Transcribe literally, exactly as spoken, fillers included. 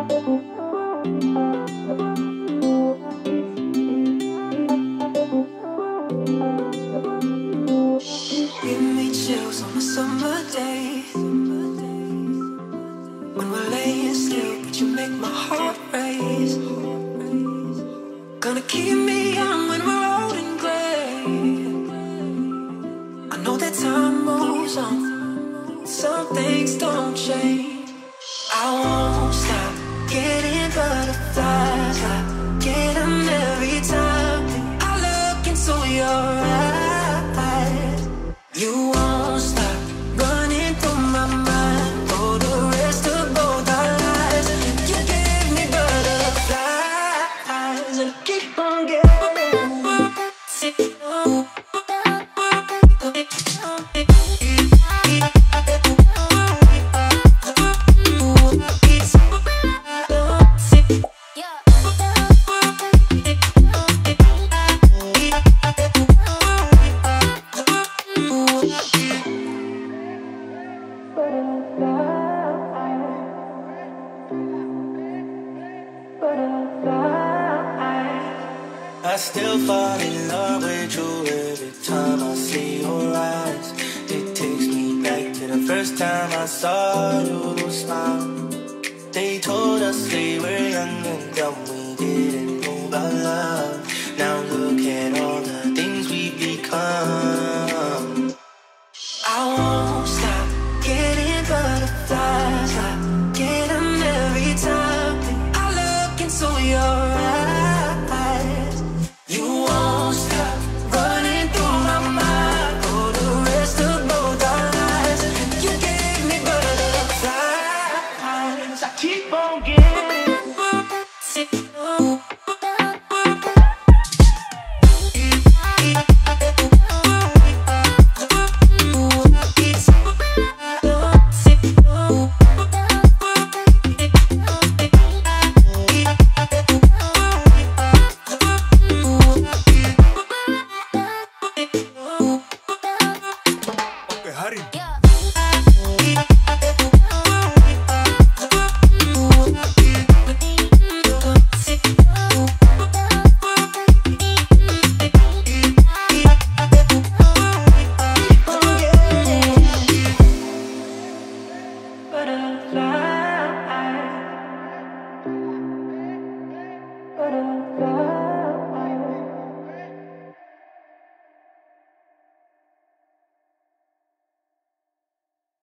Give me chills on a summer day when we're laying still, but you make my heart race. Gonna keep me young when we're old and gray. I know that time moves on, some things don't change. I won't stop getting butterflies, I get them every time I look into your eyes. You won't stop running through my mind for the rest of both our lives. You give me butterflies and keep on giving me. I still fall in love with you every time I see your eyes. It takes me back to the first time I saw you smile. They told us we were young and dumb, we didn't know about love. Now look at all the